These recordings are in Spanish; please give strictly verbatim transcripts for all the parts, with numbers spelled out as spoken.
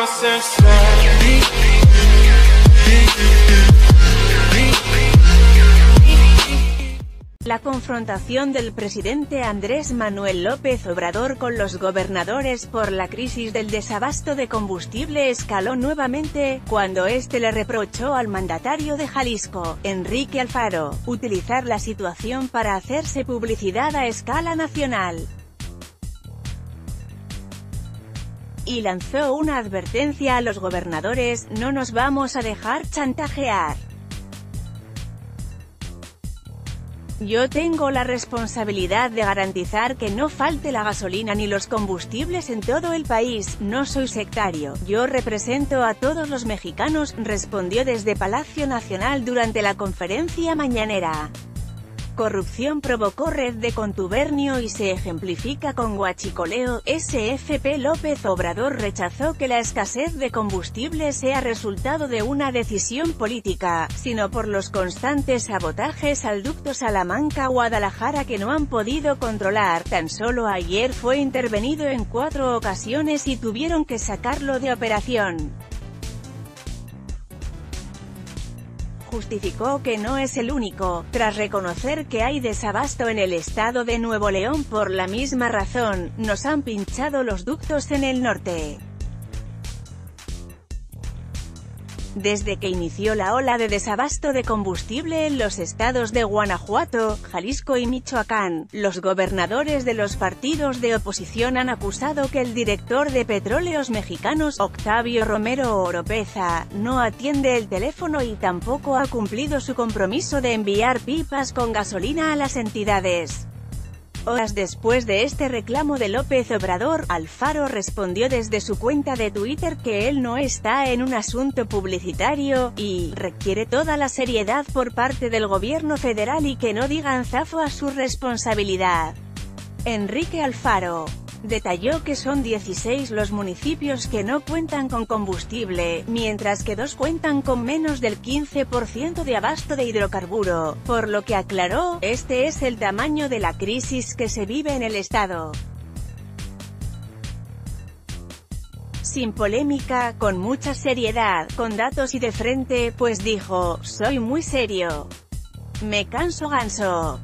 La confrontación del presidente Andrés Manuel López Obrador con los gobernadores por la crisis del desabasto de combustible escaló nuevamente, cuando este le reprochó al mandatario de Jalisco, Enrique Alfaro, utilizar la situación para hacerse publicidad a escala nacional. Y lanzó una advertencia a los gobernadores: no nos vamos a dejar chantajear. Yo tengo la responsabilidad de garantizar que no falte la gasolina ni los combustibles en todo el país, no soy sectario, yo represento a todos los mexicanos, respondió desde Palacio Nacional durante la conferencia mañanera. Corrupción provocó red de contubernio y se ejemplifica con huachicoleo. S F P López Obrador rechazó que la escasez de combustible sea resultado de una decisión política, sino por los constantes sabotajes al ducto Salamanca-Guadalajara que no han podido controlar. Tan solo ayer fue intervenido en cuatro ocasiones y tuvieron que sacarlo de operación. Justificó que no es el único, tras reconocer que hay desabasto en el estado de Nuevo León. Por la misma razón, nos han pinchado los ductos en el norte. Desde que inició la ola de desabasto de combustible en los estados de Guanajuato, Jalisco y Michoacán, los gobernadores de los partidos de oposición han acusado que el director de Petróleos Mexicanos, Octavio Romero Oropeza, no atiende el teléfono y tampoco ha cumplido su compromiso de enviar pipas con gasolina a las entidades. Horas después de este reclamo de López Obrador, Alfaro respondió desde su cuenta de Twitter que él no está en un asunto publicitario, y requiere toda la seriedad por parte del gobierno federal y que no digan zafo a su responsabilidad. Enrique Alfaro detalló que son dieciséis los municipios que no cuentan con combustible, mientras que dos cuentan con menos del quince por ciento de abasto de hidrocarburo, por lo que aclaró, este es el tamaño de la crisis que se vive en el estado. Sin polémica, con mucha seriedad, con datos y de frente, pues dijo: soy muy serio. Me canso ganso.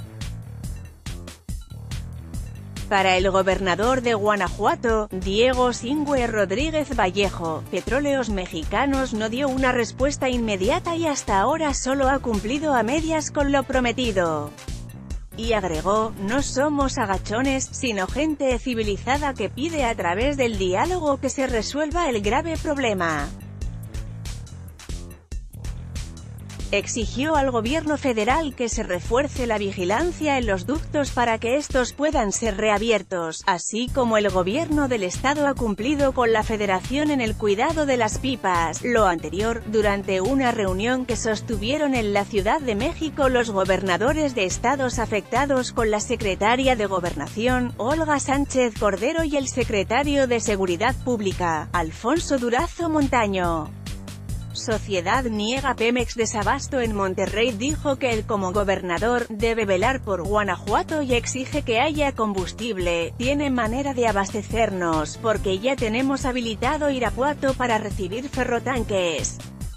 Para el gobernador de Guanajuato, Diego Singüe Rodríguez Vallejo, Petróleos Mexicanos no dio una respuesta inmediata y hasta ahora solo ha cumplido a medias con lo prometido. Y agregó: no somos agachones, sino gente civilizada que pide a través del diálogo que se resuelva el grave problema. Exigió al gobierno federal que se refuerce la vigilancia en los ductos para que estos puedan ser reabiertos, así como el gobierno del estado ha cumplido con la federación en el cuidado de las pipas. Lo anterior, durante una reunión que sostuvieron en la Ciudad de México los gobernadores de estados afectados con la secretaria de Gobernación, Olga Sánchez Cordero, y el secretario de Seguridad Pública, Alfonso Durazo Montaño. Sociedad niega Pemex desabasto en Monterrey. Dijo que él como gobernador, debe velar por Guanajuato y exige que haya combustible. Tiene manera de abastecernos, porque ya tenemos habilitado Irapuato para recibir ferrotanques.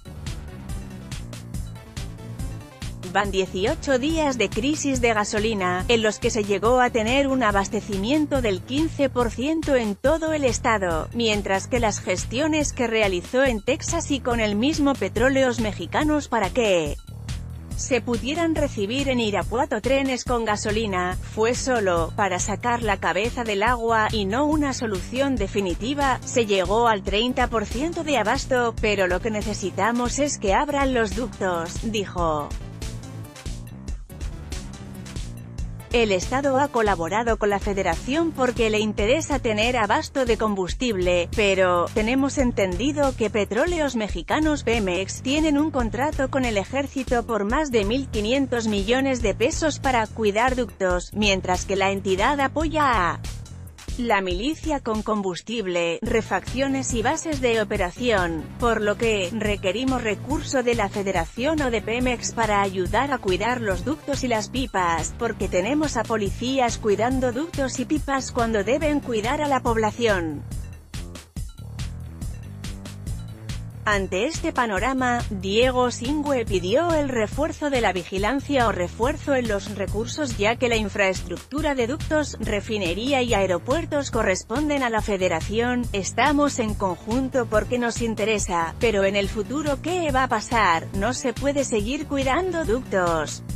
Van dieciocho días de crisis de gasolina, en los que se llegó a tener un abastecimiento del quince por ciento en todo el estado, mientras que las gestiones que realizó en Texas y con el mismo Petróleos Mexicanos para que se pudieran recibir en Irapuato trenes con gasolina, fue solo para sacar la cabeza del agua, y no una solución definitiva. Se llegó al treinta por ciento de abasto, pero lo que necesitamos es que abran los ductos, dijo. El Estado ha colaborado con la Federación porque le interesa tener abasto de combustible, pero tenemos entendido que Petróleos Mexicanos Pemex tienen un contrato con el Ejército por más de mil quinientos millones de pesos para cuidar ductos, mientras que la entidad apoya a la milicia con combustible, refacciones y bases de operación, por lo que requerimos recurso de la Federación o de Pemex para ayudar a cuidar los ductos y las pipas, porque tenemos a policías cuidando ductos y pipas cuando deben cuidar a la población. Ante este panorama, Diego Singüe pidió el refuerzo de la vigilancia o refuerzo en los recursos ya que la infraestructura de ductos, refinería y aeropuertos corresponden a la Federación. Estamos en conjunto porque nos interesa, pero en el futuro ¿qué va a pasar? No se puede seguir cuidando ductos.